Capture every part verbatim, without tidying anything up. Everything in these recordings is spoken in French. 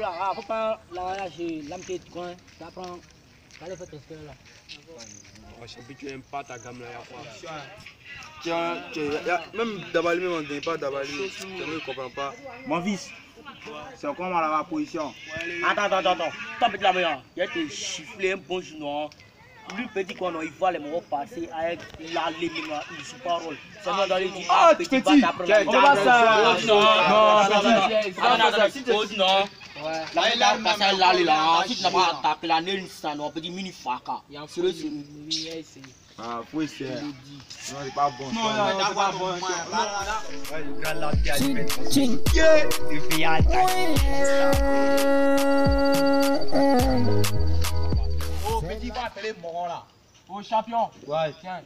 là, ah, faut pas lâcher l'amitié de coin, ça prend. Allez, faites ce là. Je sais que tu n'aimes pas ta gamme là, il y a quoi. Tiens, tiens, même Dabali, même on ne dit pas Dabali, je ne comprends pas. Mon fils, c'est comment la position? Attends, attends, attends, t'as petit la meilleure. Il a été chifflé un bon jour. Lui, petit qu'on il voit les mots passer avec la ligne, il joue pas rôle. C'est moi dans les dix. Ah, tu petit, on va ça. Non, non, non. Là, il a passé là, là. Si tu n'as pas attaqué la nez, ça n'a pas dit mini faka. Il y a un feu, c'est. Ah, oui, c'est. Non, c'est pas bon. Non, non, c'est pas bon. Oh, petit va appeler Moron là. Oh, champion. Ouais. Tiens.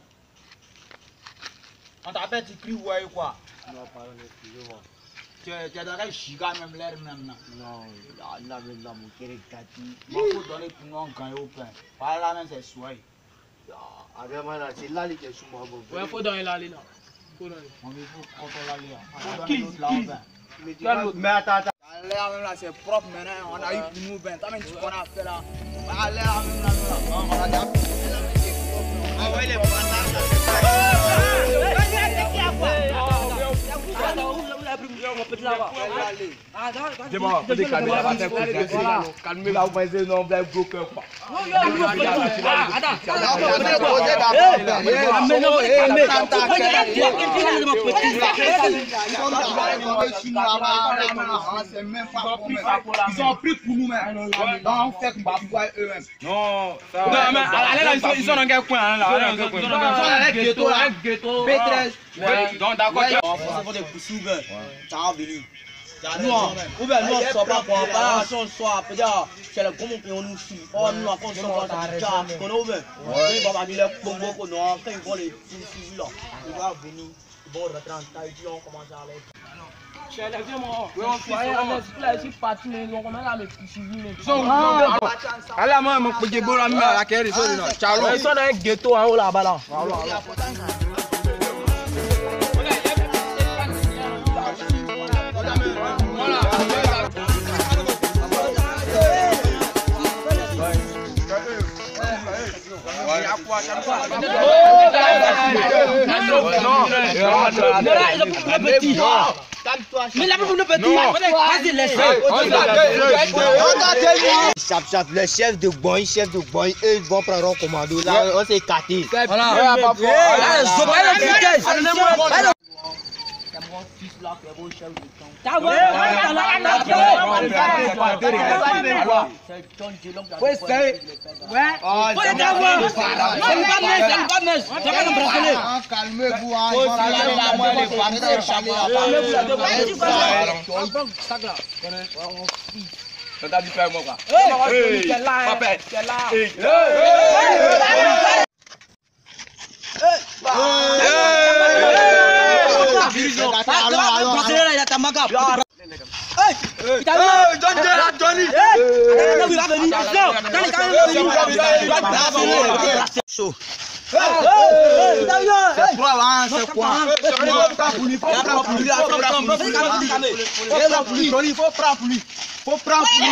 On t'appelle, tu cries ouais ou quoi? Non, pardon, excusez-moi. Tu es dans le chiga même l'air même là. Non, là, là, là, mon cœur est gâté. Il faut donner pour nous gagner au pain. Par là même, c'est souhait. Avec moi, c'est là qui est sous moi. Ouais, faut donner là, là. Faut donner. On veut contrôler là. Qui? Qui? Mais attends, attends. L'air même là, c'est propre maintenant. On a eu pour nous ben. T'as même dit qu'on a fait là. L'air même là, on a dit. Ah ouais, les Dis-moi, vous êtes calmé là-bas, calmez là, vous voyez, non, vous avez bloqué quoi. Ils ont pris pour nous même. On fait qu'on va voir eux-mêmes. Non, mais allez là, ils sont dans quel coin là? Ils sont dans quel ghetto là? ghetto. P treize. Donc d'accord. On va des poussous, ça va venir. Nous, ou bien nous, on ne sort pas pour la on soit, peut-être, c'est le comment qu'on nous suit. Oh, nous, on ne sort pas, on connaît ou bien. Il va venir les bonbons qu'on a, quand ils vont les suivre là, il va venir, ils vont rentrer en taille, puis on commence à aller. Je l'ai vu, moi. Oui, on fait ça. Je suis parti, mais on commence à me suivre. Allez, moi, mon petit beau là, la carrière, ils sont là. Ils sont dans un ghetto en haut là-bas là. Mais là, vous ne pouvez pas vas-y, laissez. Chap, chap, le chef de Boy, chef de Boy, eux ils vont prendre un commando. Là, on s'est écarté. Voilà. C'est mon fils là qui est beau chef de camp. T'as vu? C'est John Dillon qui a Ouais, c'est. Ouais. Faut les avoir. C'est une bonne messe, c'est une bonne messe. C'est pas comme bracelet. Calmez-vous, hein. Ça t'a dit faire moi quoi? Hey, t'es là. Papa. T'es là. Il a ta maga. Chaud. C'est quoi là? C'est quoi? Il faut prendre pour lui. Il faut prendre pour lui. Il faut prendre pour lui. Il faut prendre pour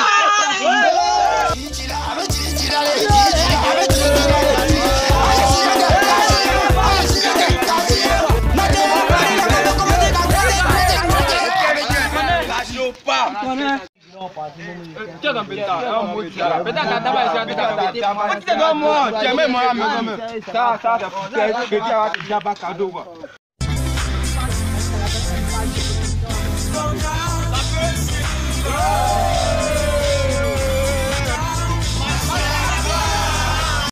Tiens, comme pétard, un mot de ça. Pétard, t'as d'abord essayé de faire pétard. Moi, tu sais, moi, tiens, même moi, ça, ça, c'est petit, tu n'as pas cadeau, quoi.